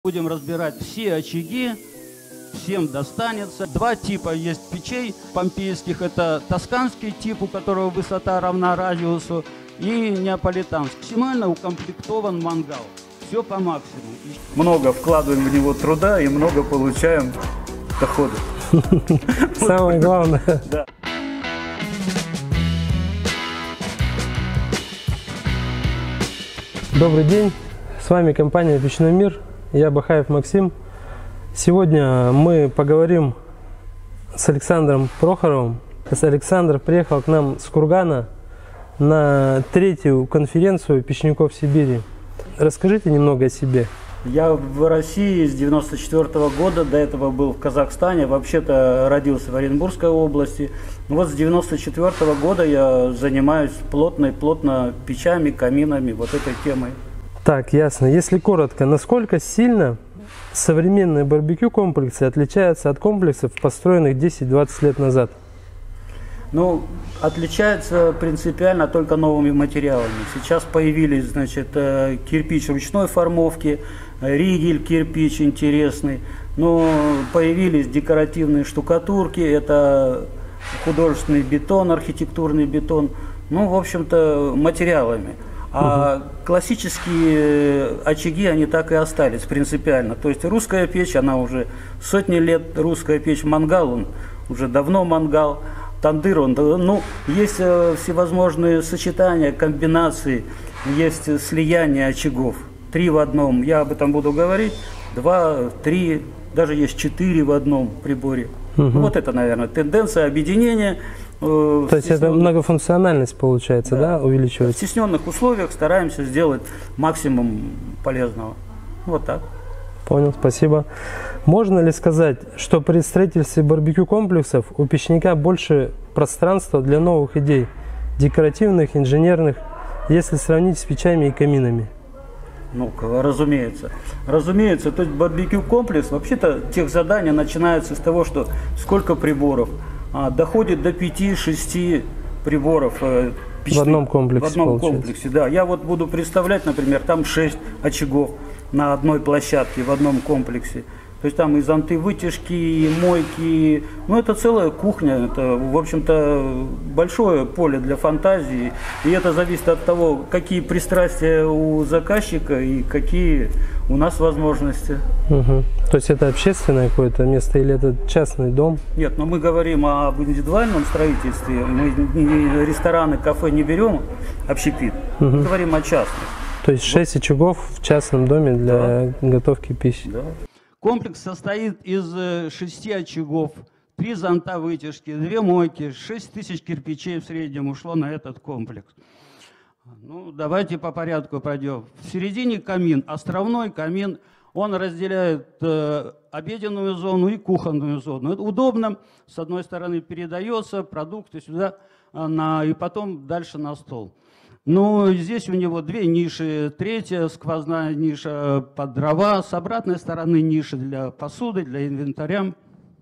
Будем разбирать все очаги, всем достанется. Два типа есть печей помпейских. Это тосканский тип, у которого высота равна радиусу, и неаполитанский. Максимально укомплектован мангал. Все по максимуму. Много вкладываем в него труда и много получаем дохода. Самое главное. Да. Добрый день, с вами компания «Печной мир», я Бахаев Максим. Сегодня мы поговорим с Александром Прохоровым. Александр приехал к нам с Кургана на третью конференцию печников Сибири. Расскажите немного о себе. Я в России с 1994 года, до этого был в Казахстане, вообще-то родился в Оренбургской области. Но вот с 1994 года я занимаюсь плотно печами, каминами, вот этой темой. Так, ясно. Если коротко, насколько сильно современные барбекю-комплексы отличаются от комплексов, построенных 10-20 лет назад? Ну, отличается принципиально только новыми материалами. Сейчас появились, значит, кирпич ручной формовки, ригель кирпич интересный, но появились декоративные штукатурки, это художественный бетон, архитектурный бетон, ну, в общем-то, материалами. А классические очаги, они так и остались принципиально. То есть русская печь, она уже сотни лет, русская печь мангал, он уже давно мангал. Тандыр, ну, есть всевозможные сочетания, комбинации, есть слияние очагов. 3 в одном, я об этом буду говорить, 2, 3, даже есть 4 в одном приборе. Вот это, наверное, тенденция объединения. То есть это многофункциональность получается, да, увеличивается? В стесненных условиях стараемся сделать максимум полезного. Вот так. Понял, спасибо. Можно ли сказать, что при строительстве барбекю-комплексов у печника больше пространства для новых идей, декоративных, инженерных, если сравнить с печами и каминами? Ну, разумеется. Разумеется, то есть барбекю-комплекс, вообще-то техзадание начинается с того, что сколько приборов, доходит до 5-6 приборов печных, в одном комплексе. В одном комплексе, да. Я вот буду представлять, например, там 6 очагов на одной площадке, в одном комплексе. То есть там и зонты вытяжки, и мойки, ну это целая кухня, это, в общем-то, большое поле для фантазии. И это зависит от того, какие пристрастия у заказчика и какие у нас возможности. То есть это общественное какое-то место или это частный дом? Нет, но мы говорим об индивидуальном строительстве, мы рестораны, кафе не берем, общепит, мы говорим о частных. То есть 6 очагов в частном доме для готовки пищи? Да. Комплекс состоит из 6 очагов, 3 зонта вытяжки, 2 мойки, 6 тысяч кирпичей в среднем ушло на этот комплекс. Ну, давайте по порядку пройдем. В середине камин, островной камин, он разделяет обеденную зону и кухонную зону. Это удобно, с одной стороны передается продукты сюда, и потом дальше на стол. Ну, здесь у него 2 ниши, 3-я сквозная ниша под дрова, с обратной стороны ниши для посуды, для инвентаря.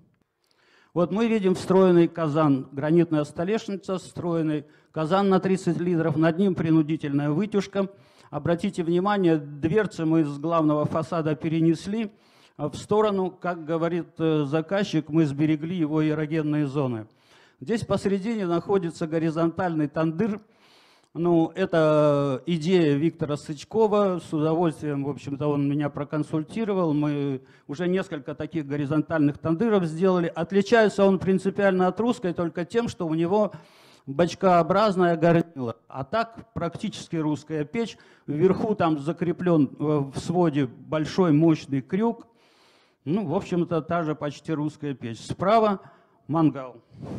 Вот мы видим встроенный казан, гранитная столешница, встроенный казан на 30 литров, над ним принудительная вытяжка. Обратите внимание, дверцы мы с главного фасада перенесли в сторону, как говорит заказчик, мы сберегли его эрогенные зоны. Здесь посередине находится горизонтальный тандыр. Ну, это идея Виктора Сычкова, с удовольствием, в общем-то, он меня проконсультировал, мы уже несколько таких горизонтальных тандыров сделали. Отличается он принципиально от русской только тем, что у него бочкообразная горнила, а так практически русская печь. Вверху там закреплен в своде большой мощный крюк, ну, в общем-то, та же почти русская печь. Справа мангал.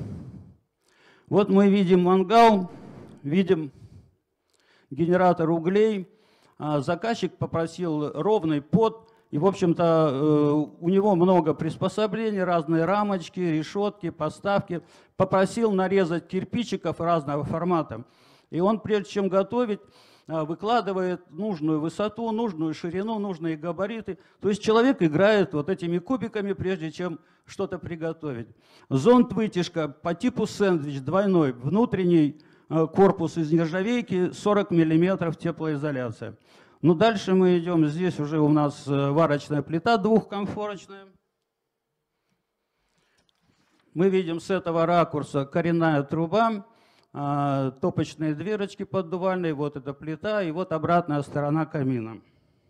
Вот мы видим мангал, видим генератор углей. Заказчик попросил ровный под, и, в общем-то, у него много приспособлений, разные рамочки, решетки, поставки. Попросил нарезать кирпичиков разного формата. И он, прежде чем готовить, выкладывает нужную высоту, нужную ширину, нужные габариты. То есть человек играет вот этими кубиками, прежде чем что-то приготовить. Зонт-вытяжка по типу сэндвич двойной, внутренний корпус из нержавейки, 40 мм теплоизоляция. Ну, дальше мы идем, здесь уже у нас варочная плита двухкомфорочная. Мы видим с этого ракурса коренная труба, топочные дверочки поддувальные, вот эта плита и вот обратная сторона камина.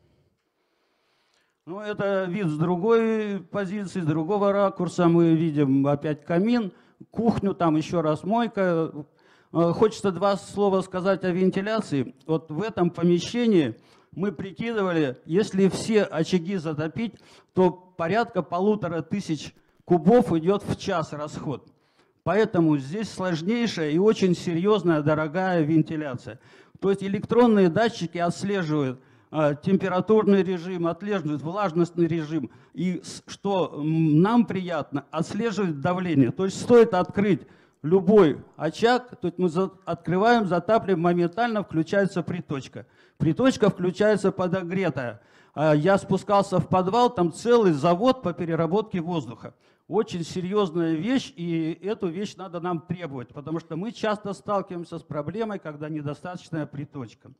Ну, это вид с другой позиции, с другого ракурса. Мы видим опять камин, кухню, там еще раз мойка. Хочется два слова сказать о вентиляции. Вот в этом помещении мы прикидывали, если все очаги затопить, то порядка 1500 кубов идет в час расход. Поэтому здесь сложнейшая и очень серьезная, дорогая вентиляция. То есть электронные датчики отслеживают температурный режим, отслеживают влажностный режим. И, что нам приятно, отслеживает давление. То есть стоит открыть любой очаг, то есть мы открываем, затапливаем, моментально включается приточка. Приточка включается подогретая. Я спускался в подвал, там целый завод по переработке воздуха. Очень серьезная вещь, и эту вещь надо нам требовать, потому что мы часто сталкиваемся с проблемой, когда недостаточная приточка.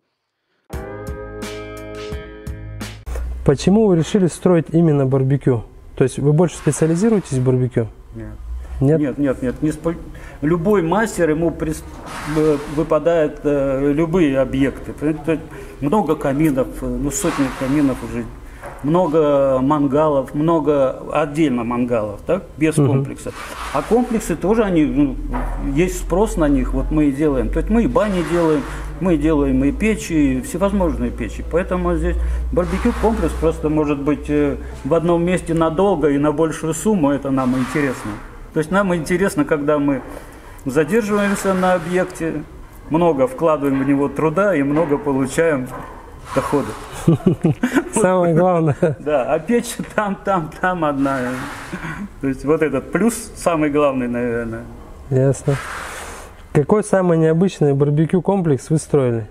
Почему вы решили строить именно барбекю? То есть вы больше специализируетесь в барбекю? Нет. Нет. Любой мастер, ему выпадают любые объекты. Много каминов, ну сотни каминов уже, много мангалов, много отдельно мангалов, так, без комплекса. А комплексы тоже, они, есть спрос на них, вот мы и делаем. То есть мы и бани делаем, мы делаем и печи, и всевозможные печи. Поэтому здесь барбекю-комплекс просто может быть в одном месте надолго и на большую сумму, это нам интересно. То есть нам интересно, когда мы задерживаемся на объекте, много вкладываем в него труда и много получаем дохода. Самое главное. Да, а печь там одна. То есть вот этот плюс самый главный, наверное. Ясно. Какой самый необычный барбекю-комплекс вы строили?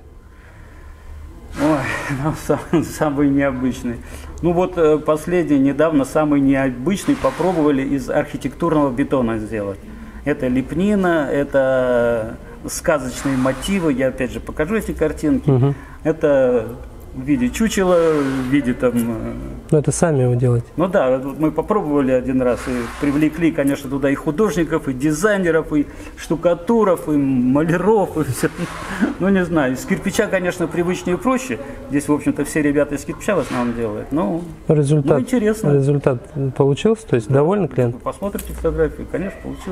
Ой, ну, самый необычный. Ну вот последний, недавно, самый необычный попробовали из архитектурного бетона сделать. Это лепнина, это сказочные мотивы. Я опять же покажу эти картинки. Это в виде чучела, в виде там... Ну это сами его делаете? Ну да, мы попробовали один раз и привлекли, конечно, туда и художников, и дизайнеров, и штукатуров, и маляров, и все. Ну не знаю, из кирпича, конечно, привычнее и проще. Здесь, в общем-то, все ребята из кирпича в основном делают. Но результат, интересно. Результат получился? То есть довольны клиент? Вы посмотрите фотографии, конечно, получил.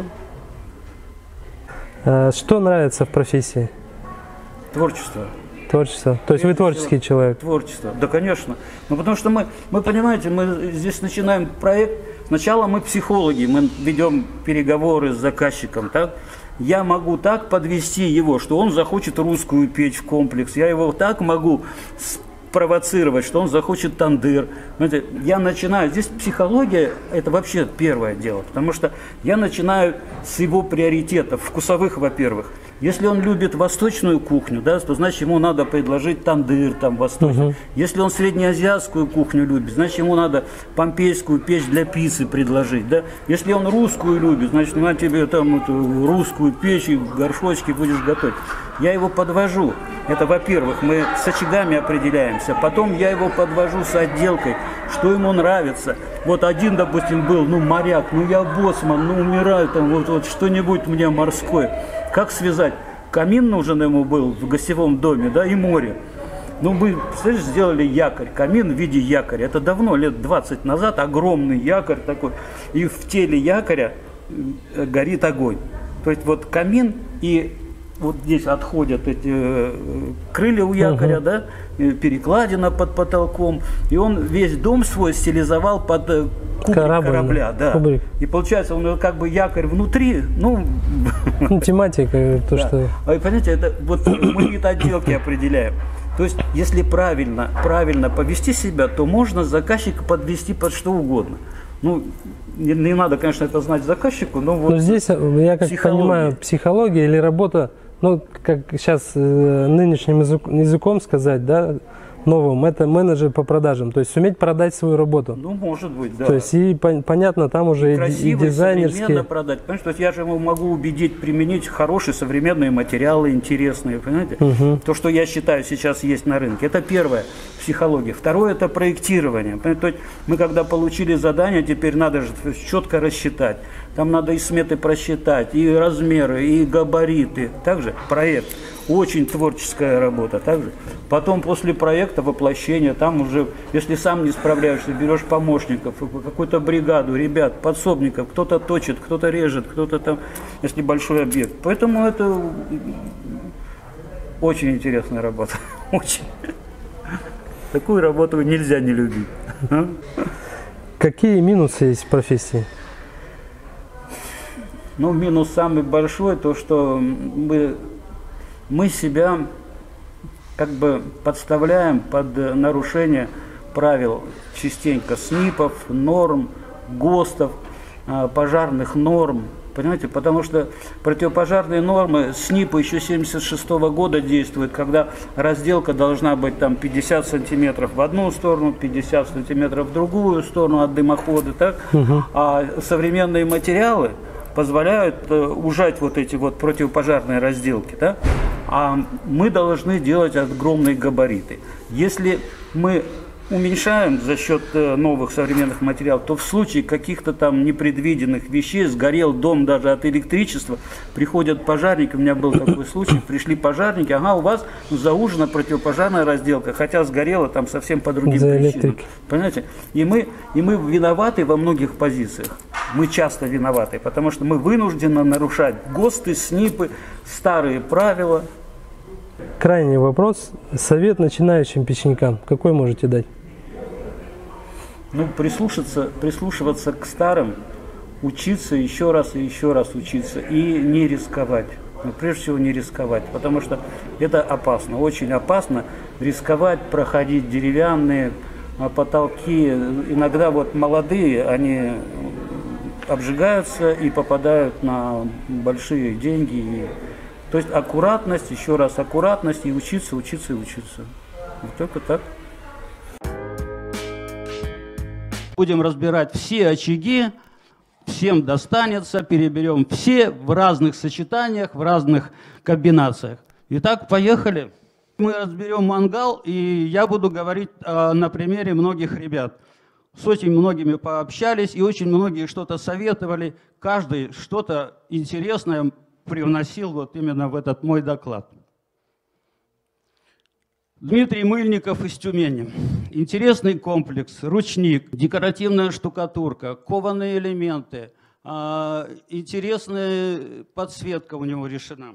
Что нравится в профессии? Творчество. Творчество. То есть вы творческий человек? Творчество, да, конечно. Ну, потому что мы, понимаете, мы здесь начинаем проект. Сначала мы психологи, мы ведем переговоры с заказчиком, так? Я могу так подвести его, что он захочет русскую печь в комплекс. Я его так могу спровоцировать, что он захочет тандыр. Знаете, я начинаю, здесь психология, это вообще первое дело, потому что я начинаю с его приоритетов, вкусовых, во-первых. Если он любит восточную кухню, да, то значит ему надо предложить тандыр там восточный. Если он среднеазиатскую кухню любит, значит ему надо помпейскую печь для пиццы предложить. Да? Если он русскую любит, значит на тебе там эту русскую печь и горшочки будешь готовить. Я его подвожу. Это, во-первых, мы с очагами определяемся. Потом я его подвожу с отделкой, что ему нравится. Вот один, допустим, был, ну, моряк, ну, я боцман, ну, умираю, там, вот что-нибудь мне морское. Как связать? Камин нужен ему был в гостевом доме, да, и море. Ну, мы, представляешь, сделали якорь, камин в виде якоря. Это давно, лет 20 назад, огромный якорь такой. И в теле якоря горит огонь. То есть вот камин, и вот здесь отходят эти крылья у якоря, да, перекладина под потолком. И он весь дом свой стилизовал под кубрик корабля. Да. Кубрик. И получается, он как бы якорь внутри, ну... тематика, то, да. что... А, понимаете, это вот мы вид отделки определяем. То есть, если правильно повести себя, то можно заказчика подвести под что угодно. Ну, не надо, конечно, это знать заказчику, но вот... Но здесь, я как понимаю, психология или работа, ну, как сейчас нынешним языком сказать, да, новым, это менеджер по продажам, то есть суметь продать свою работу. Ну, может быть, да. То есть и понятно, там уже красиво, и дизайнерские. современно продать. Понимаешь, то есть я же его могу убедить применить хорошие современные материалы, интересные, понимаете? То, что я считаю сейчас есть на рынке. Это первое, психология. Второе, это проектирование. Понимаете? То есть мы когда получили задание, теперь надо же четко рассчитать. Там надо и сметы просчитать, и размеры, и габариты. Также проект. Очень творческая работа. Также. Потом после проекта воплощение, там уже, если сам не справляешься, берешь помощников, какую-то бригаду, ребят, подсобников, кто-то точит, кто-то режет, кто-то там, если большой объект. Поэтому это очень интересная работа. Очень. Такую работу нельзя не любить. Какие минусы есть в профессии? Ну, минус самый большой, то, что мы себя как бы подставляем под нарушение правил частенько СНИПов, норм, ГОСТов, пожарных норм. Понимаете, потому что противопожарные нормы СНИПа еще 1976 года действуют, когда разделка должна быть там 50 сантиметров в одну сторону, 50 сантиметров в другую сторону от дымохода, так? А современные материалы позволяют ужать вот эти вот противопожарные разделки, да? А мы должны делать огромные габариты. Если мы уменьшаем за счет новых современных материалов, то в случае каких-то там непредвиденных вещей, сгорел дом даже от электричества, приходят пожарники, у меня был такой случай, пришли пожарники, ага, у вас заужена противопожарная разделка, хотя сгорела там совсем по другим причинам. Понимаете? И мы виноваты во многих позициях. Мы часто виноваты, потому что мы вынуждены нарушать ГОСТы, СНИПы, старые правила. Крайний вопрос. Совет начинающим печникам какой можете дать? Ну, прислушиваться к старым, учиться еще раз и еще раз учиться и не рисковать. Но прежде всего не рисковать, потому что это опасно, очень опасно рисковать, проходить деревянные потолки. Иногда вот молодые, они обжигаются и попадают на большие деньги. То есть аккуратность, еще раз аккуратность и учиться, учиться и учиться. Вот только так. Будем разбирать все очаги, всем достанется, переберем все в разных сочетаниях, в разных комбинациях. Итак, поехали. Мы разберем мангал, и я буду говорить на примере многих ребят. С очень многими пообщались, и очень многие что-то советовали. Каждый что-то интересное привносил вот именно в этот мой доклад. Дмитрий Мыльников из Тюмени. Интересный комплекс, ручник, декоративная штукатурка, кованые элементы, интересная подсветка у него решена.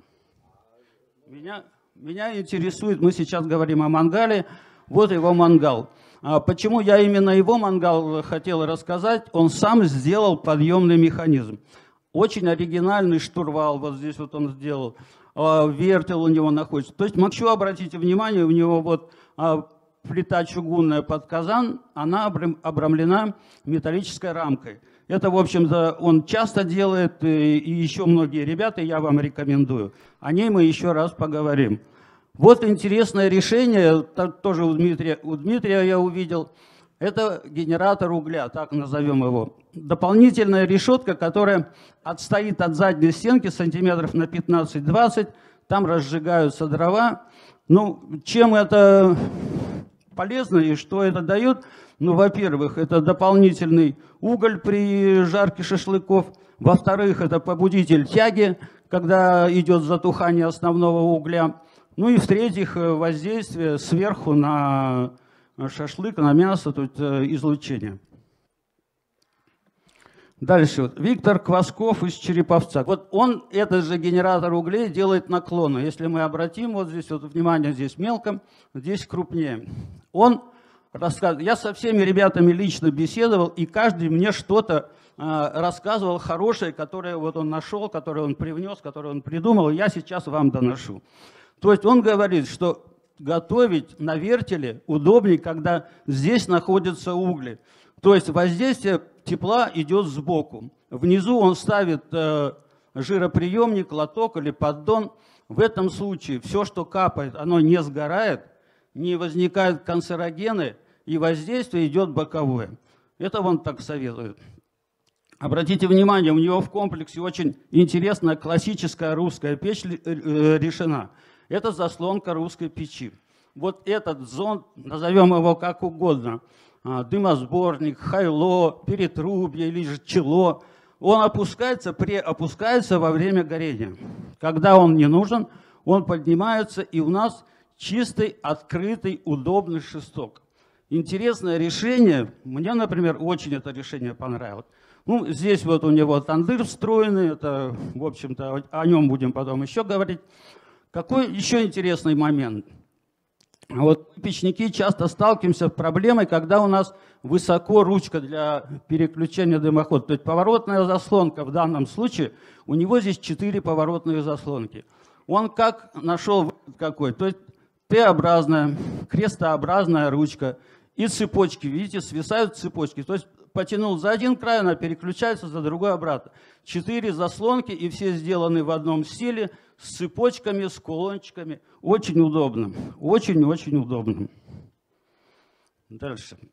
Меня интересует, мы сейчас говорим о мангале, вот его мангал. Почему я именно его мангал хотел рассказать? Он сам сделал подъемный механизм. Очень оригинальный штурвал, вот здесь вот он сделал. Вертел у него находится. То есть, хочу обратить внимание, у него вот плита чугунная под казан, она обрамлена металлической рамкой. Это, в общем-то, он часто делает, и еще многие ребята, я вам рекомендую. О ней мы еще раз поговорим. Вот интересное решение, тоже у Дмитрия я увидел. Это генератор угля, так назовем его. Дополнительная решетка, которая отстоит от задней стенки сантиметров на 15-20. Там разжигаются дрова. Ну, чем это полезно и что это дает? Ну, во-первых, это дополнительный уголь при жарке шашлыков. Во-вторых, это побудитель тяги, когда идет затухание основного угля. Ну и в-третьих, воздействие сверху на шашлык, на мясо, тут излучение. Дальше. Виктор Квасков из Череповца. Вот он, этот же генератор углей, делает наклоны. Если мы обратим, вот здесь, вот внимание, здесь мелко, здесь крупнее. Он рассказывает. Я со всеми ребятами лично беседовал, и каждый мне что-то рассказывал хорошее, которое вот он нашел, которое он привнес, которое он придумал, и я сейчас вам доношу. То есть он говорит, что готовить на вертеле удобнее, когда здесь находятся угли. То есть воздействие тепла идет сбоку. Внизу он ставит жироприемник, лоток или поддон. В этом случае все, что капает, оно не сгорает. не возникают канцерогены, и воздействие идет боковое. Это он так советует. Обратите внимание, у него в комплексе очень интересная классическая русская печь решена. Это заслонка русской печи. Вот этот зонд, назовем его как угодно, дымосборник, хайло, перетрубье или же чело, он опускается во время горения. Когда он не нужен, он поднимается, и у нас чистый, открытый, удобный шесток. Интересное решение. Мне, например, очень это решение понравилось. Ну, здесь вот у него тандыр встроенный, это, в общем-то, о нем будем потом еще говорить. Какой еще интересный момент? Вот печники часто сталкиваемся с проблемой, когда у нас высоко ручка для переключения дымохода. То есть поворотная заслонка в данном случае, у него здесь 4 поворотные заслонки. Он как нашел какой? То есть Т-образная, крестообразная ручка и цепочки, видите, свисают цепочки. То есть потянул за один край, она переключается за другой обратно. 4 заслонки, и все сделаны в одном стиле, с цепочками, с кулончиками. Очень удобно. Очень-очень удобно. Дальше.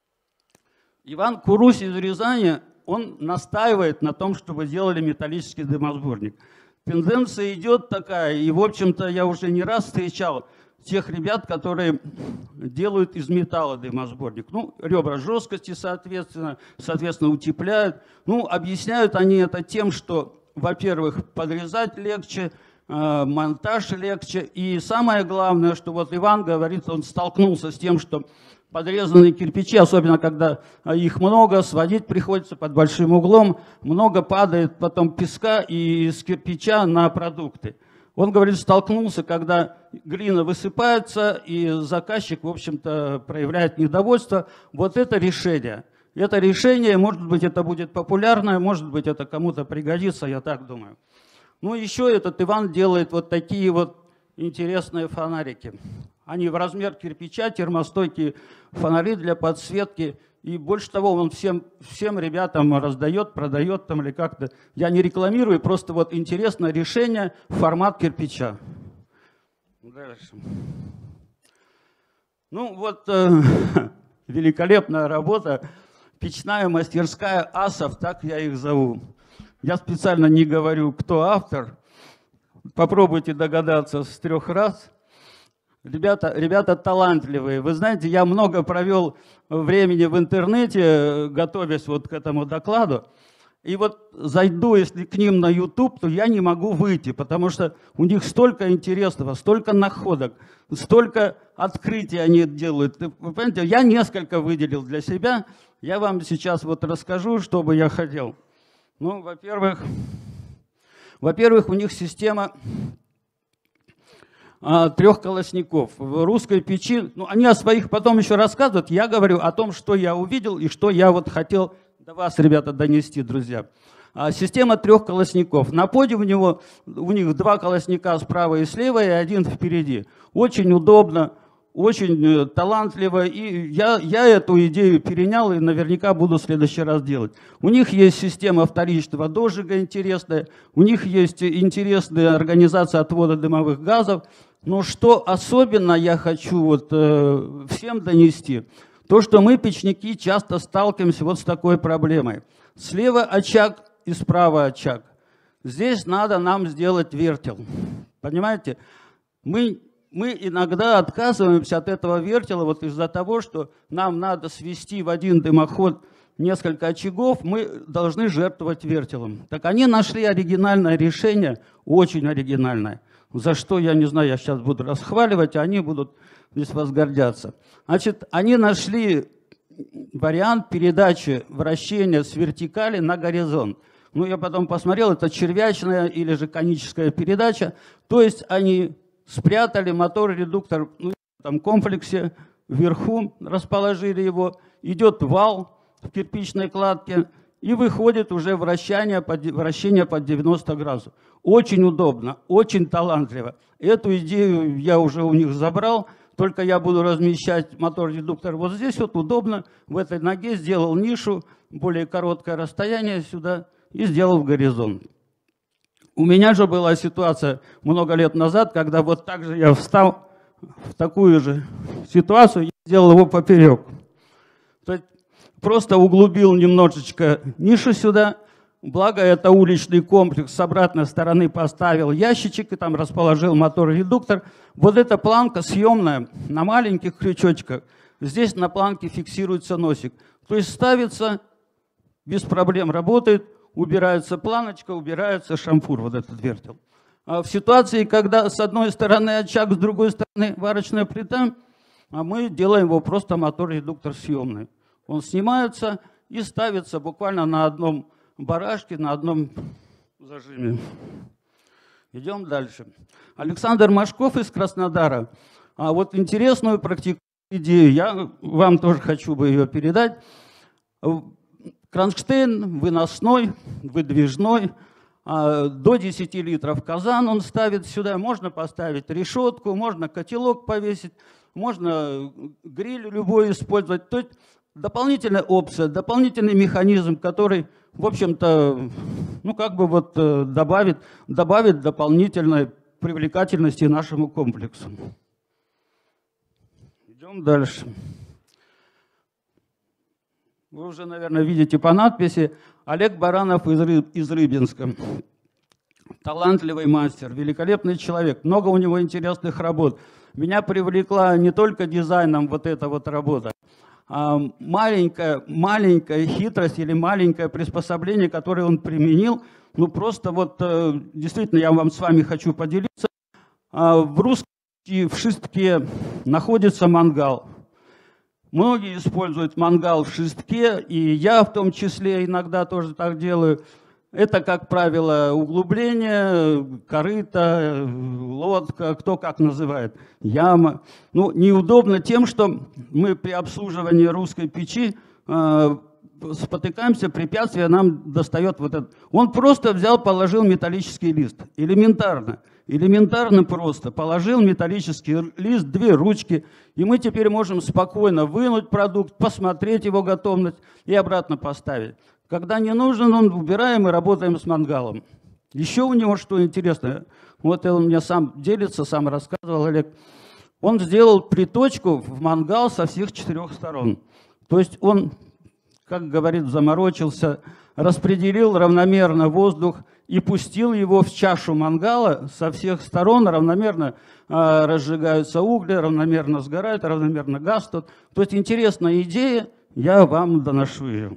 Иван Курус из Рязани, он настаивает на том, чтобы делали металлический дымосборник. Тенденция идет такая, и, в общем-то, я уже не раз встречал тех ребят, которые делают из металла дымосборник. Ну, ребра жесткости, соответственно, утепляют. Ну, объясняют они это тем, что, во-первых, подрезать легче, монтаж легче. И самое главное, что вот Иван говорит, он столкнулся с тем, что подрезанные кирпичи, особенно когда их много, сводить приходится под большим углом, много падает потом песка из кирпича на продукты. Он говорит, столкнулся, когда глина высыпается, и заказчик, в общем-то, проявляет недовольство. Вот это решение. Это решение, может быть, это будет популярное, может быть, это кому-то пригодится, я так думаю. Ну, еще этот Иван делает вот такие вот интересные фонарики. Они в размер кирпича, термостойкие фонари для подсветки. И больше того, он всем ребятам раздает, продает там или как-то. Я не рекламирую, просто вот интересное решение, формат кирпича. Дальше. Ну вот великолепная работа. Печная мастерская асов, так я их зову. Я специально не говорю, кто автор. Попробуйте догадаться с 3 раз. Ребята талантливые. Вы знаете, я много провел времени в интернете, готовясь вот к этому докладу. И вот зайду, если к ним на YouTube, то я не могу выйти, потому что у них столько интересного, столько находок, столько открытий они делают. Вы понимаете, я несколько выделил для себя. Я вам сейчас вот расскажу, что бы я хотел. Ну, во-первых, у них система 3 колосников. В русской печи, ну, они о своих потом еще рассказывают, я говорю о том, что я увидел и что я вот хотел до вас, ребята, донести, друзья. Система 3 колосников. На поде у них 2 колосника справа и слева, и 1 впереди. Очень удобно, очень талантливо, и я эту идею перенял и наверняка буду в следующий раз делать. У них есть система вторичного дожига интересная, у них есть интересная организация отвода дымовых газов. Но что особенно я хочу вот, всем донести, то, что мы, печники, часто сталкиваемся вот с такой проблемой. Слева очаг и справа очаг. Здесь надо нам сделать вертел. Понимаете? Мы иногда отказываемся от этого вертела вот из-за того, что нам надо свести в один дымоход несколько очагов, мы должны жертвовать вертелом. Так они нашли оригинальное решение, очень оригинальное. За что, я не знаю, я сейчас буду расхваливать, а они будут здесь возгордяться. Значит, они нашли вариант передачи вращения с вертикали на горизонт. Ну, я потом посмотрел, это червячная или же коническая передача. То есть они спрятали мотор-редуктор в этом комплексе, вверху расположили его, идет вал в кирпичной кладке, и выходит уже вращение под 90 градусов. Очень удобно, очень талантливо. Эту идею я уже у них забрал, только я буду размещать мотор-редуктор вот здесь, вот удобно, в этой ноге сделал нишу, более короткое расстояние сюда и сделал в горизонт. У меня же была ситуация много лет назад, когда вот так же я встал в такую же ситуацию, я сделал его поперек. То есть просто углубил немножечко нишу сюда. Благо, это уличный комплекс, с обратной стороны поставил ящичек и там расположил мотор-редуктор. Вот эта планка съемная на маленьких крючочках. Здесь на планке фиксируется носик. То есть ставится, без проблем работает, убирается планочка, убирается шампур, вот этот вертел. А в ситуации, когда с одной стороны очаг, с другой стороны варочная плита, мы делаем его просто мотор-редуктор съемный. Он снимается и ставится буквально на одном барашке, на одном зажиме. Идем дальше. Александр Машков из Краснодара. А вот интересную практику идею, я вам тоже хочу бы ее передать. Кронштейн выносной, выдвижной, до 10 литров казан он ставит сюда. Можно поставить решетку, можно котелок повесить, можно гриль любой использовать. То есть дополнительная опция, дополнительный механизм, который, в общем-то, ну как бы вот добавит дополнительной привлекательности нашему комплексу. Идем дальше. Вы уже, наверное, видите по надписи: Олег Баранов из Рыбинска. Талантливый мастер, великолепный человек, много у него интересных работ. Меня привлекла не только дизайном вот эта вот работа, а маленькая хитрость или маленькое приспособление, которое он применил. Ну просто вот действительно я с вами хочу поделиться. В русском в шестке находится мангал. Многие используют мангал в шестке, и я в том числе иногда тоже так делаю. Это, как правило, углубление, корыто, лодка, кто как называет, яма. Ну, неудобно тем, что мы при обслуживании русской печи спотыкаемся, препятствие нам достает вот это. Он просто взял, положил металлический лист. Элементарно просто. Положил металлический лист, две ручки, и мы теперь можем спокойно вынуть продукт, посмотреть его готовность и обратно поставить. Когда не нужен, он убираем и работаем с мангалом. Еще у него что интересное, вот он мне сам делится, сам рассказывал Олег. Он сделал приточку в мангал со всех 4 сторон. То есть он, как говорит, заморочился, распределил равномерно воздух и пустил его в чашу мангала со всех сторон, равномерно разжигаются угли, равномерно сгорают, равномерно газ тут. То есть интересная идея, я вам доношу ее.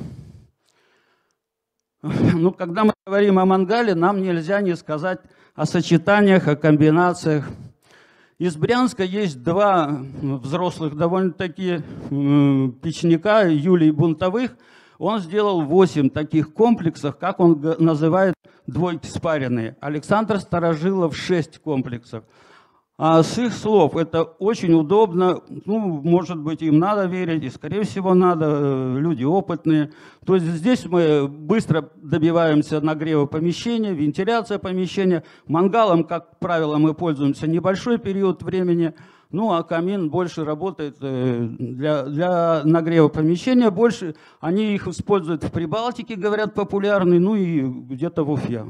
Ну, когда мы говорим о мангале, нам нельзя не сказать о сочетаниях, о комбинациях. Из Брянска есть 2 взрослых довольно-таки печника, Юлий Бунтовых. Он сделал 8 таких комплексов, как он называет, двойки спаренные. Александр Старожилов 6 комплексов. А с их слов это очень удобно, ну, может быть, им надо верить, и, скорее всего, надо, люди опытные. То есть здесь мы быстро добиваемся нагрева помещения, вентиляция помещения. Мангалом, как правило, мы пользуемся небольшой период времени, ну, а камин больше работает для нагрева помещения. Больше они их используют в Прибалтике, говорят, популярный, ну и где-то в Уфе.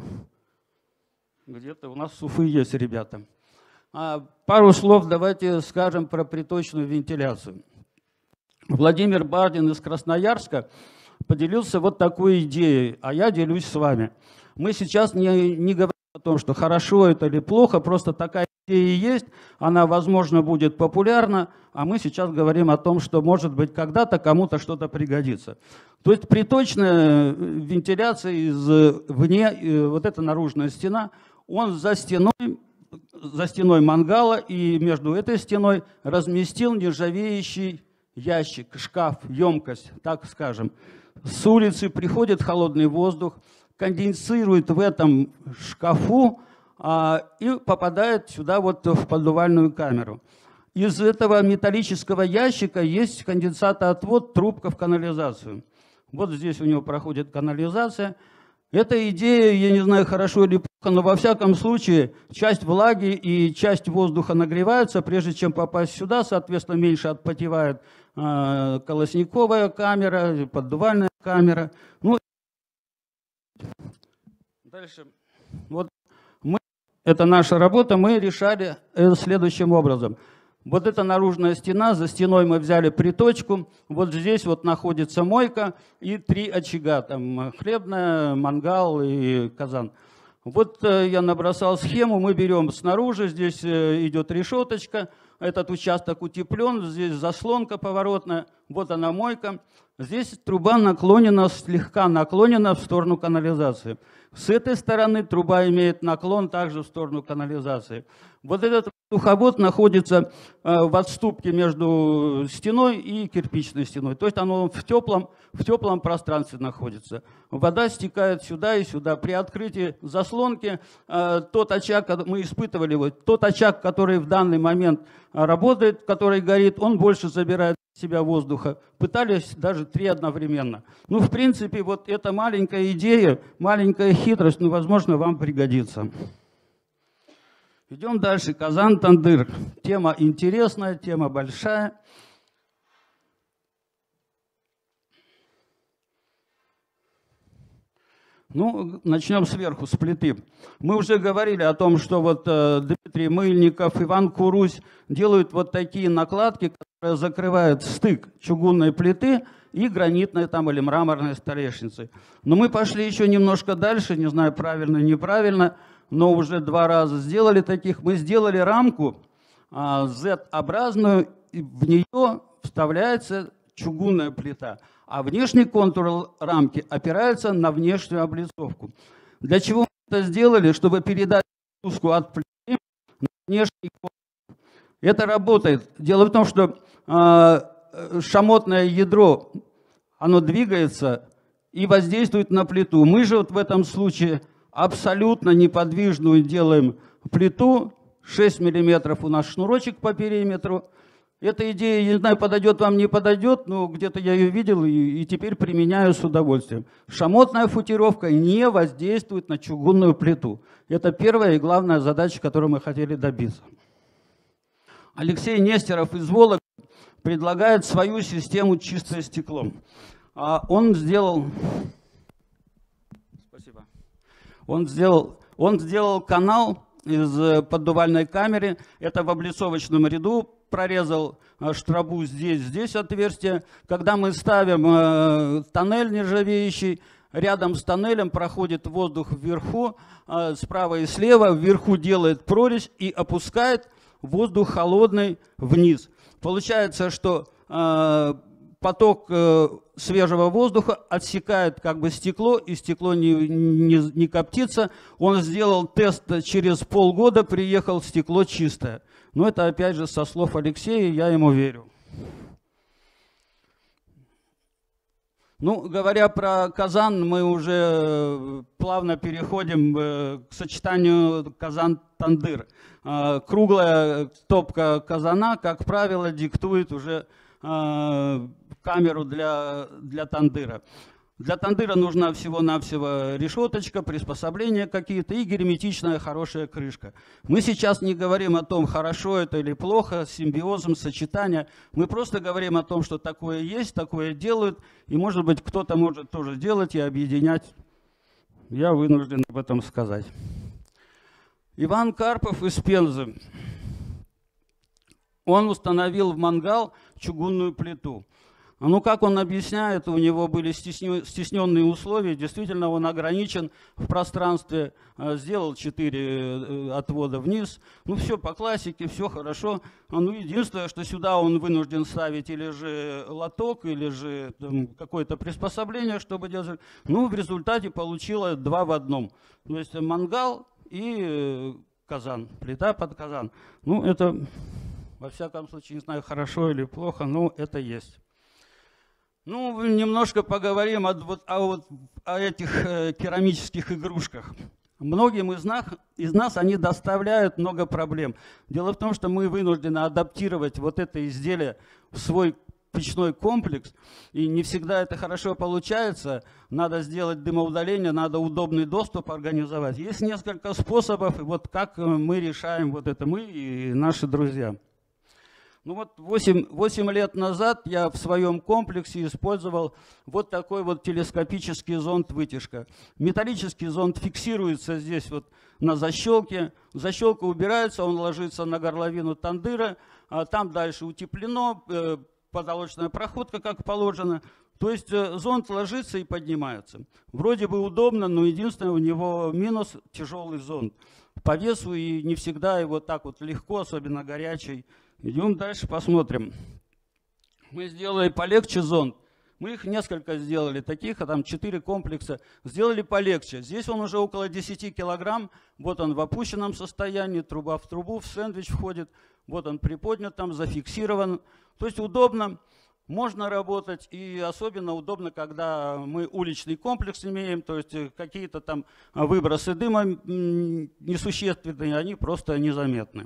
Где-то у нас с Уфы есть ребята. Пару слов давайте скажем про приточную вентиляцию. Владимир Бардин из Красноярска поделился вот такой идеей, а я делюсь с вами. Мы сейчас не говорим о том, что хорошо это или плохо, просто такая идея есть, она, возможно, будет популярна, а мы сейчас говорим о том, что, может быть, когда-то кому-то что-то пригодится. То есть приточная вентиляция извне, вот эта наружная стена, он за стеной мангала, и между этой стеной разместил нержавеющий ящик, шкаф, емкость, так скажем. С улицы приходит холодный воздух, конденсирует в этом шкафу и попадает сюда вот в поддувальную камеру. Из этого металлического ящика есть конденсатоотвод, трубка в канализацию. Вот здесь у него проходит канализация. Эта идея, я не знаю, хорошо или плохо, но во всяком случае часть влаги и часть воздуха нагреваются, прежде чем попасть сюда, соответственно, меньше отпотевает колосниковая камера, поддувальная камера. Ну, дальше. Вот мы это наша работа, мы решали следующим образом. Вот эта наружная стена, за стеной мы взяли приточку, вот здесь вот находится мойка и 3 очага, там хлебная, мангал и казан. Вот я набросал схему, мы берем снаружи, здесь идет решеточка, этот участок утеплен, здесь заслонка поворотная, вот она мойка. Здесь труба наклонена, слегка наклонена в сторону канализации. С этой стороны труба имеет наклон также в сторону канализации. Вот этот духовод находится в отступке между стеной и кирпичной стеной. То есть оно в теплом пространстве находится. Вода стекает сюда и сюда. При открытии заслонки тот очаг, мы испытывали, тот очаг, который в данный момент работает, который горит, он больше забирает в себя воздуха. Пытались даже 3 одновременно. Ну, в принципе, вот эта маленькая идея, маленькая хитрость, ну, возможно, вам пригодится. Идем дальше. Казан-тандыр. Тема интересная, тема большая. Ну, начнем сверху, с плиты. Мы уже говорили о том, что вот Дмитрий Мыльников, Иван Курусь делают вот такие накладки, которые закрывают стык чугунной плиты и гранитной там или мраморной столешницы. Но мы пошли еще немножко дальше, не знаю, правильно, неправильно, но уже 2 раза сделали таких. Мы сделали рамку Z-образную, и в нее вставляется чугунная плита, а внешний контур рамки опирается на внешнюю облицовку. Для чего мы это сделали? Чтобы передать нагрузку от плиты на внешний контур. Это работает. Дело в том, что шамотное ядро, оно двигается и воздействует на плиту. Мы же вот в этом случае абсолютно неподвижную делаем плиту, 6 мм у нас шнурочек по периметру. Эта идея, я не знаю, подойдет вам, не подойдет, но где-то я ее видел и теперь применяю с удовольствием. Шамотная футировка не воздействует на чугунную плиту. Это первая и главная задача, которую мы хотели добиться. Алексей Нестеров из Вологды предлагает свою систему «Чистое стекло». Он сделал канал из поддувальной камеры. Это в облицовочном ряду. Прорезал штрабу здесь отверстие. Когда мы ставим тоннель нержавеющий, рядом с тоннелем проходит воздух вверху, справа и слева, вверху делает прорезь и опускает воздух холодный вниз. Получается, что поток свежего воздуха отсекает как бы стекло, и стекло не коптится. Он сделал тест через полгода, приехал, стекло чистое. Но это опять же со слов Алексея, я ему верю. Ну, говоря про казан, мы уже плавно переходим к сочетанию казан-тандыр. Круглая топка казана, как правило, диктует уже камеру для тандыра. Для тандыра нужна всего-навсего решеточка, приспособления какие-то и герметичная хорошая крышка. Мы сейчас не говорим о том, хорошо это или плохо, с симбиозом, сочетания. Мы просто говорим о том, что такое есть, такое делают, и, может быть, кто-то может тоже делать и объединять. Я вынужден об этом сказать. Иван Карпов из Пензы. Он установил в мангал чугунную плиту. Ну, как он объясняет, у него были стесненные условия, действительно он ограничен в пространстве, сделал 4 отвода вниз. Ну, все по классике, все хорошо. Ну, единственное, что сюда он вынужден ставить или же лоток, или же какое-то приспособление, чтобы держать. Ну, в результате получилось 2 в 1. То есть мангал и казан, плита под казан. Ну, это, во всяком случае, не знаю, хорошо или плохо, но это есть. Ну, немножко поговорим о этих керамических игрушках. Многим из нас они доставляют много проблем. Дело в том, что мы вынуждены адаптировать вот это изделие в свой печной комплекс, и не всегда это хорошо получается. Надо сделать дымоудаление, надо удобный доступ организовать. Есть несколько способов, и вот как мы решаем вот это, мы и наши друзья. Ну вот 8 лет назад я в своем комплексе использовал вот такой вот телескопический зонд-вытяжка. Металлический зонд фиксируется здесь вот на защелке. Защелка убирается, он ложится на горловину тандыра, а там дальше утеплено, потолочная проходка, как положено. То есть зонд ложится и поднимается. Вроде бы удобно, но единственное, у него минус – тяжелый зонд. По весу и не всегда его так вот легко, особенно горячий. Идем дальше, посмотрим. Мы сделали полегче зонд. Мы их несколько сделали, таких, а там 4 комплекса. Сделали полегче. Здесь он уже около 10 килограмм. Вот он в опущенном состоянии, труба в трубу, в сэндвич входит. Вот он приподнят, там зафиксирован. То есть удобно, можно работать. И особенно удобно, когда мы уличный комплекс имеем. То есть какие-то там выбросы дыма несущественные, они просто незаметны.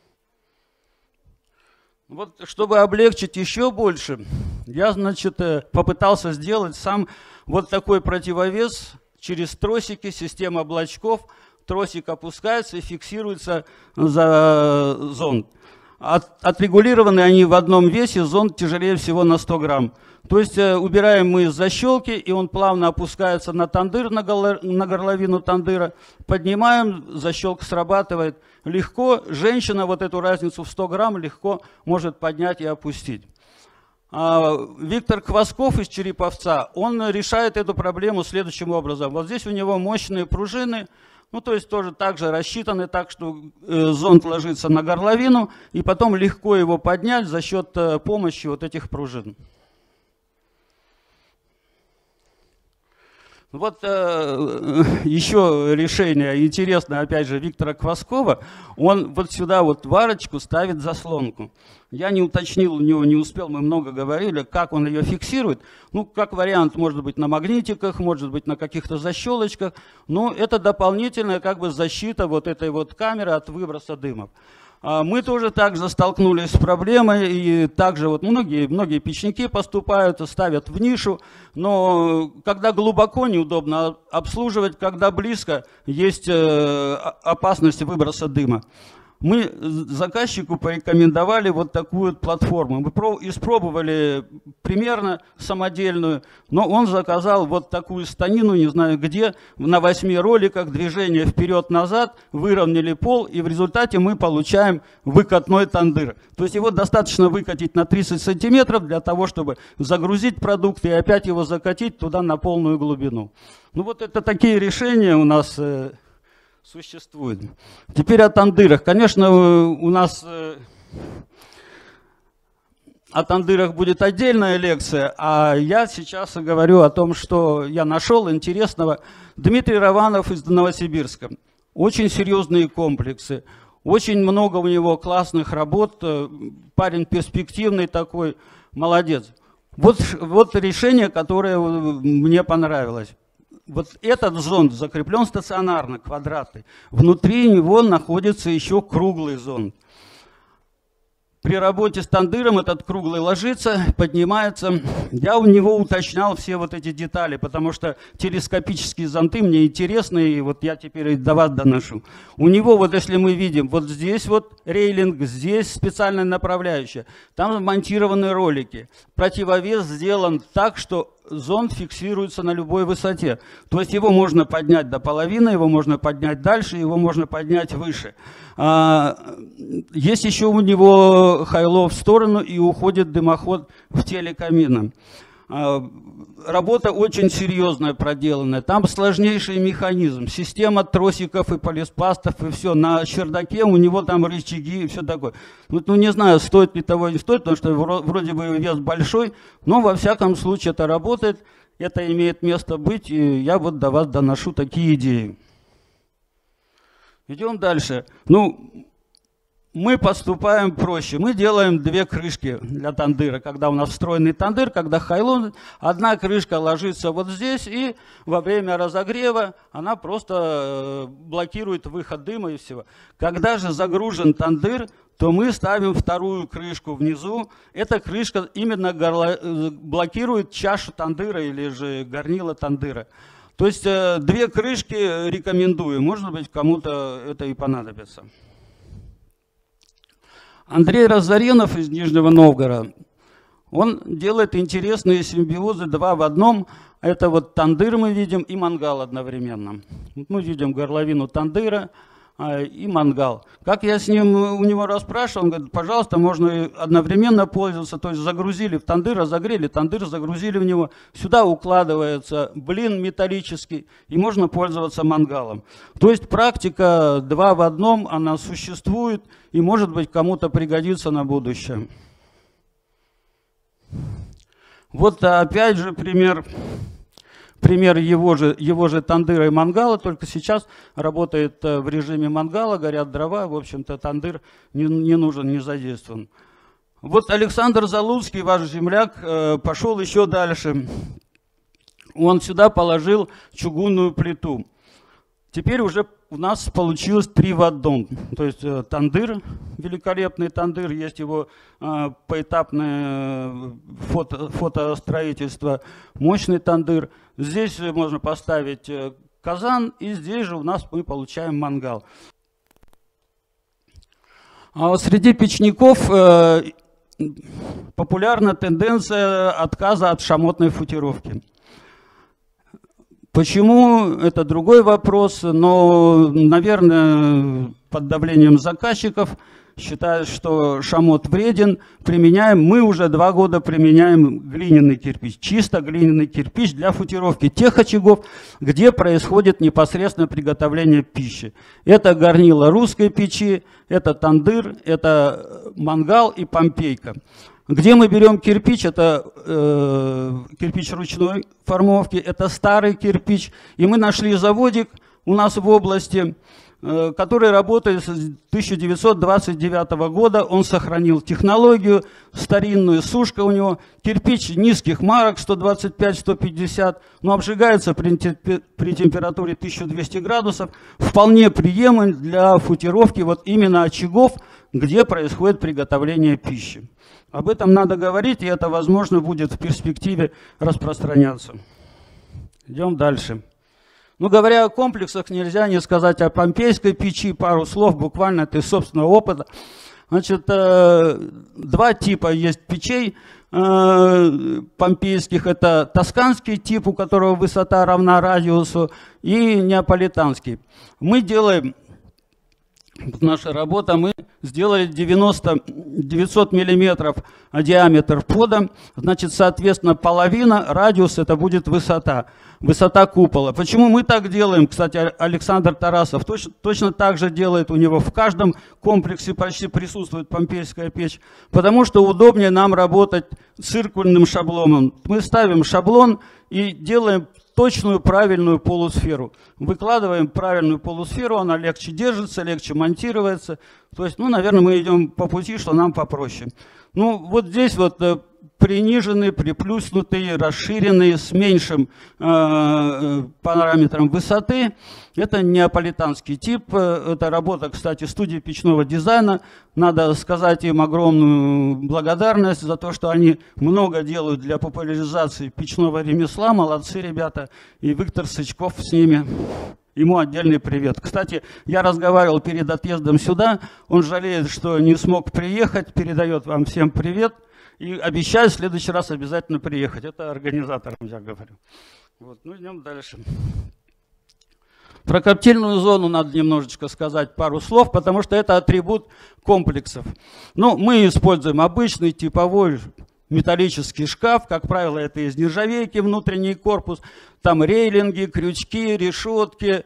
Вот, чтобы облегчить еще больше, я, значит, попытался сделать сам вот такой противовес через тросики, система облачков. Тросик опускается и фиксируется за зонд. Отрегулированы они в одном весе, зонд тяжелее всего на 100 грамм. То есть убираем мы из защелки, и он плавно опускается на тандыр, на горловину тандыра. Поднимаем, защелка срабатывает легко. Женщина вот эту разницу в 100 грамм легко может поднять и опустить. Виктор Квасков из Череповца, он решает эту проблему следующим образом. Вот здесь у него мощные пружины. Ну, то есть тоже так же рассчитаны так, что зонд ложится на горловину, и потом легко его поднять за счет помощи вот этих пружин. Вот еще решение интересное, опять же, Виктора Кваскова. Он вот сюда вот в арочку ставит заслонку. Я не уточнил у него, не успел, мы много говорили, как он ее фиксирует. Ну, как вариант, может быть, на магнитиках, может быть, на каких-то защелочках. Но это дополнительная как бы защита вот этой вот камеры от выброса дымов. Мы тоже также столкнулись с проблемой, и также вот многие печники поступают, ставят в нишу, но когда глубоко, неудобно обслуживать, когда близко, есть опасность выброса дыма. Мы заказчику порекомендовали вот такую вот платформу. Мы испробовали примерно самодельную, но он заказал вот такую станину, не знаю где, на 8 роликах, движение вперед-назад, выровняли пол, и в результате мы получаем выкатной тандыр. То есть его достаточно выкатить на 30 сантиметров для того, чтобы загрузить продукт и опять его закатить туда на полную глубину. Ну вот это такие решения у нас существует. Теперь о тандырах. Конечно, у нас о тандырах будет отдельная лекция, а я сейчас говорю о том, что я нашел интересного. Дмитрий Раванов из Новосибирска. Очень серьезные комплексы, очень много у него классных работ, парень перспективный такой, молодец. Вот решение, которое мне понравилось. Вот этот зонд закреплен стационарно, квадратный. Внутри него находится еще круглый зонд. При работе с тандыром этот круглый ложится, поднимается. Я у него уточнял все вот эти детали, потому что телескопические зонты мне интересны, и вот я теперь до вас доношу. У него, вот если мы видим, вот здесь вот рейлинг, здесь специальная направляющая, там вмонтированы ролики. Противовес сделан так, что зонд фиксируется на любой высоте. То есть его можно поднять до половины, его можно поднять дальше, его можно поднять выше. Есть еще у него хайло в сторону и уходит дымоход в теле камина. Работа очень серьезная проделанная. Там сложнейший механизм. Система тросиков и полиспастов и все. На чердаке у него там рычаги и все такое. Ну не знаю, стоит ли того, не стоит, потому что вроде бы вес большой, но во всяком случае это работает, это имеет место быть, и я вот до вас доношу такие идеи. Идем дальше. Ну, мы поступаем проще. Мы делаем две крышки для тандыра. Когда у нас встроенный тандыр, когда хайлон, одна крышка ложится вот здесь, и во время разогрева она просто блокирует выход дыма и всего. Когда же загружен тандыр, то мы ставим вторую крышку внизу. Эта крышка именно блокирует чашу тандыра или же горнило тандыра. То есть две крышки рекомендую. Может быть, кому-то это и понадобится. Андрей Разоренов из Нижнего Новгорода, он делает интересные симбиозы 2 в 1. Это вот тандыр мы видим и мангал одновременно. Мы видим горловину тандыра и мангал. Как я с ним у него расспрашивал, он говорит, пожалуйста, можно одновременно пользоваться. То есть загрузили в тандыр, разогрели тандыр, загрузили в него. Сюда укладывается блин металлический, и можно пользоваться мангалом. То есть практика 2 в 1, она существует и, может быть, кому-то пригодится на будущее. Вот опять же пример его же тандыра и мангала, только сейчас работает в режиме мангала, горят дрова, в общем-то тандыр не нужен, не задействован. Вот Александр Залуцкий, ваш земляк, пошел еще дальше. Он сюда положил чугунную плиту. Теперь уже у нас получилось 3 в 1. То есть тандыр, великолепный тандыр, есть его поэтапное фотостроительство, мощный тандыр. Здесь можно поставить казан, и здесь же у нас мы получаем мангал. А вот среди печников популярна тенденция отказа от шамотной футировки. Почему, это другой вопрос, но, наверное, под давлением заказчиков считают, что шамот вреден. Мы уже 2 года применяем глиняный кирпич, чисто глиняный кирпич для футировки тех очагов, где происходит непосредственно приготовление пищи. Это горнило русской печи, это тандыр, это мангал и помпейка. Где мы берем кирпич, это кирпич ручной формовки, это старый кирпич. И мы нашли заводик у нас в области, который работает с 1929 года. Он сохранил технологию, старинную, сушка у него. Кирпич низких марок, 125-150, но обжигается при температуре 1200 градусов. Вполне приемлем для футировки вот именно очагов, где происходит приготовление пищи. Об этом надо говорить, и это, возможно, будет в перспективе распространяться. Идем дальше. Ну, говоря о комплексах, нельзя не сказать о помпейской печи. Пару слов, буквально, это из собственного опыта. Значит, 2 типа есть печей помпейских. Это тосканский тип, у которого высота равна радиусу, и неаполитанский. Мы делаем... Наша работа, мы сделали 900 миллиметров диаметр пода, значит, соответственно, половина, радиус, это будет высота купола. Почему мы так делаем? Кстати, Александр Тарасов точно так же делает, у него в каждом комплексе почти присутствует помпейская печь, потому что удобнее нам работать циркульным шаблоном. Мы ставим шаблон и делаем точную правильную полусферу. Выкладываем правильную полусферу, она легче держится, легче монтируется. То есть, ну, наверное, мы идем по пути, что нам попроще. Ну, вот здесь вот приниженный, приплюснутый, расширенный, с меньшим параметром высоты. Это неаполитанский тип. Это работа, кстати, студии печного дизайна. Надо сказать им огромную благодарность за то, что они много делают для популяризации печного ремесла. Молодцы ребята. И Виктор Сычков с ними. Ему отдельный привет. Кстати, я разговаривал перед отъездом сюда. Он жалеет, что не смог приехать. Передает вам всем привет. И обещаю в следующий раз обязательно приехать. Это организаторам я говорю. Вот, ну, идем дальше. Про коптильную зону надо немножечко сказать пару слов, потому что это атрибут комплексов. Ну, мы используем обычный типовой металлический шкаф. Как правило, это из нержавейки внутренний корпус. Там рейлинги, крючки, решетки,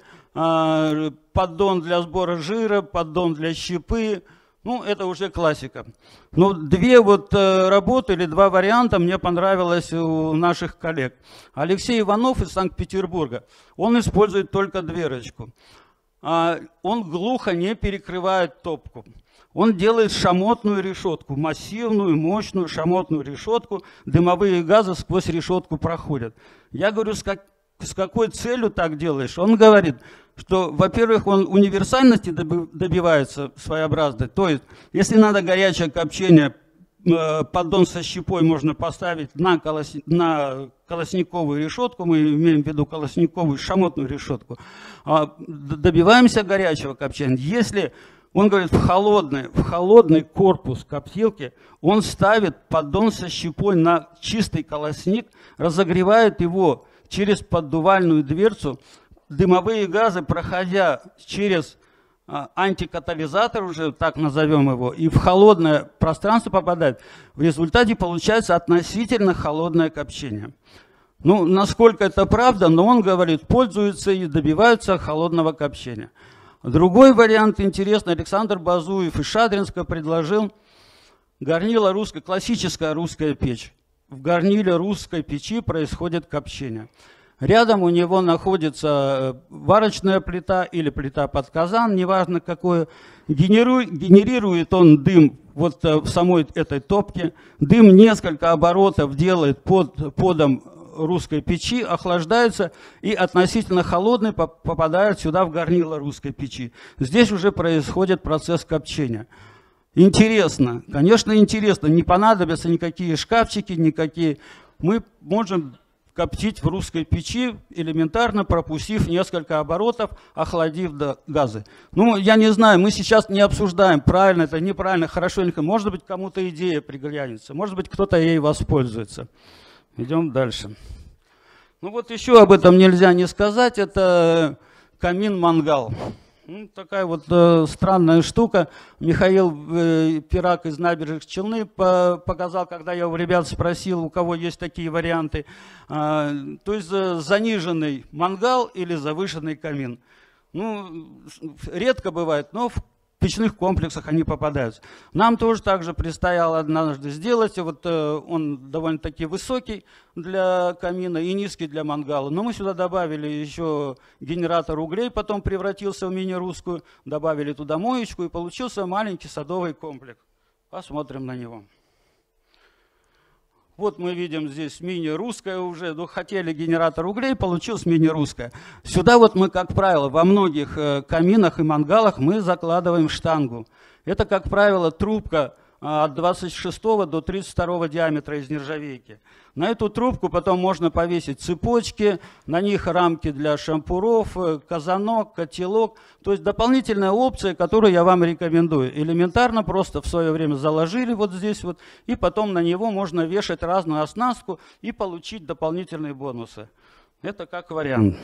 поддон для сбора жира, поддон для щепы. Ну, это уже классика. Но 2 вот работы или 2 варианта мне понравилось у наших коллег. Алексей Иванов из Санкт-Петербурга, он использует только дверочку. Он глухо не перекрывает топку. Он делает шамотную решетку, массивную, мощную шамотную решетку. Дымовые газы сквозь решетку проходят. Я говорю, с какой целью так делаешь? Он говорит, что, во-первых, он универсальности добивается своеобразной. То есть, если надо горячее копчение, поддон со щепой можно поставить на колосниковую решетку, мы имеем в виду колосниковую шамотную решетку. Добиваемся горячего копчения. Если Он говорит, в холодный корпус коптилки он ставит поддон со щепой на чистый колосник, разогревает его через поддувальную дверцу, дымовые газы, проходя через антикатализатор, уже так назовем его, и в холодное пространство попадает. В результате получается относительно холодное копчение. Ну, насколько это правда, но он говорит, пользуются и добиваются холодного копчения. Другой вариант интересный. Александр Базуев из Шадринска предложил горнило русское, классическая русская печь. В горниле русской печи происходит копчение. Рядом у него находится варочная плита или плита под казан, неважно какое. Генерирует он дым вот в самой этой топке. Дым несколько оборотов делает под подом русской печи, охлаждается и относительно холодный попадает сюда в горнило русской печи. Здесь уже происходит процесс копчения. Интересно, конечно интересно, не понадобятся никакие шкафчики, никакие. Мы можем коптить в русской печи, элементарно пропустив несколько оборотов, охладив до газы. Ну, я не знаю, мы сейчас не обсуждаем, правильно это, неправильно, хорошо, может быть, кому-то идея приглянется, может быть, кто-то ей воспользуется. Идем дальше. Ну вот еще об этом нельзя не сказать, это камин-мангал. Ну, такая вот странная штука. Михаил Пирак из Набережных Челны показал, когда я у ребят спросил, у кого есть такие варианты. То есть заниженный мангал или завышенный камин. Ну, редко бывает, но в печных комплексах они попадаются. Нам тоже также предстояло однажды сделать. Вот он довольно-таки высокий для камина и низкий для мангала. Но мы сюда добавили еще генератор углей, потом превратился в мини-русскую. Добавили туда моечку и получился маленький садовый комплекс. Посмотрим на него. Вот мы видим здесь мини-русская уже, ну, хотели генератор углей, получилось мини-русская. Сюда вот мы, как правило, во многих каминах и мангалах мы закладываем штангу. Это, как правило, трубка от 26 до 32 диаметра из нержавейки. На эту трубку потом можно повесить цепочки, на них рамки для шампуров, казанок, котелок. То есть дополнительная опция, которую я вам рекомендую. Элементарно просто в свое время заложили вот здесь вот, и потом на него можно вешать разную оснастку и получить дополнительные бонусы. Это как вариант.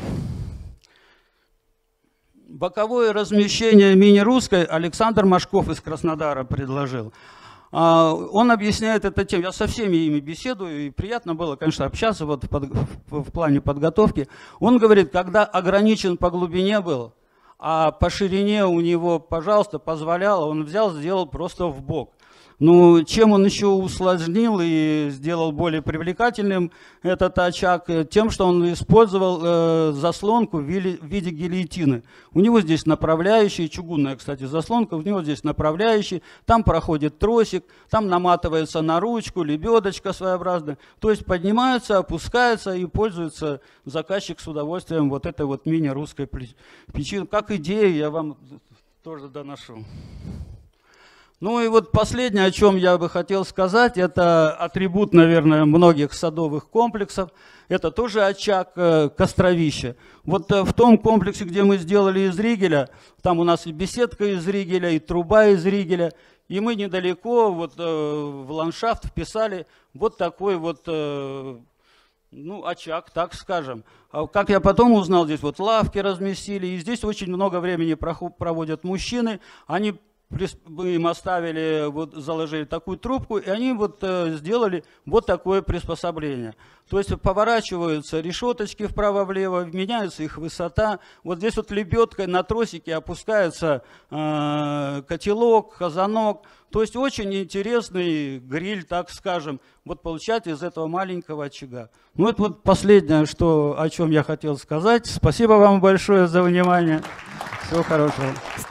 Боковое размещение мини-русской Александр Машков из Краснодара предложил. Он объясняет это тем, я со всеми ими беседую, и приятно было, конечно, общаться вот в плане подготовки. Он говорит, когда ограничен по глубине был, а по ширине у него, пожалуйста, позволяло, он взял, сделал просто в бок. Ну, чем он еще усложнил и сделал более привлекательным этот очаг? Тем, что он использовал заслонку в виде гильотины. У него здесь направляющий, чугунная, кстати, заслонка, у него здесь направляющий, там проходит тросик, там наматывается на ручку, лебедочка своеобразная. То есть поднимается, опускается и пользуется заказчик с удовольствием вот этой вот мини-русской печи. Как идею я вам тоже доношу. Ну и вот последнее, о чем я бы хотел сказать, это атрибут, наверное, многих садовых комплексов. Это тоже очаг костровища. Вот в том комплексе, где мы сделали из ригеля, там у нас и беседка из ригеля, и труба из ригеля. И мы недалеко вот, в ландшафт вписали вот такой вот ну, очаг, так скажем. Как я потом узнал, здесь вот лавки разместили, и здесь очень много времени проводят мужчины. Они мы им оставили, вот, заложили такую трубку, и они вот сделали вот такое приспособление. То есть поворачиваются решеточки вправо-влево, меняется их высота. Вот здесь вот лебедкой на тросике опускается котелок, казанок. То есть очень интересный гриль, так скажем, вот получать из этого маленького очага. Ну это вот последнее, о чем я хотел сказать. Спасибо вам большое за внимание. Всего хорошего.